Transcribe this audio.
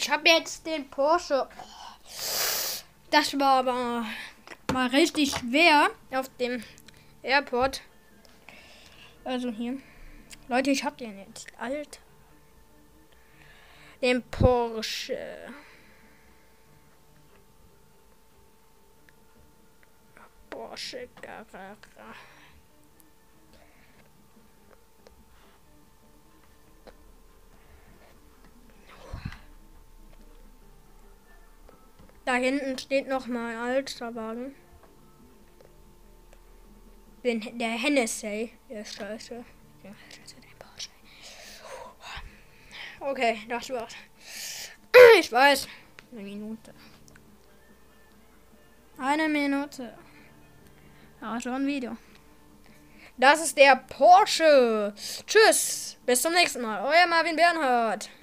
ich habe jetzt den Porsche. Das war aber mal richtig schwer auf dem Airport. Also hier. Leute, ich hab den jetzt. Alter. Den Porsche. Porsche Carrera. Da hinten steht noch mal ein Alsterwagen. Der Hennessy. Der ist scheiße. Ja, scheiße, der Porsche. Okay, das war's. Ich weiß. Eine Minute. Eine Minute. Aber schon ein Video. Das ist der Porsche. Tschüss. Bis zum nächsten Mal. Euer Marvin Bernhard.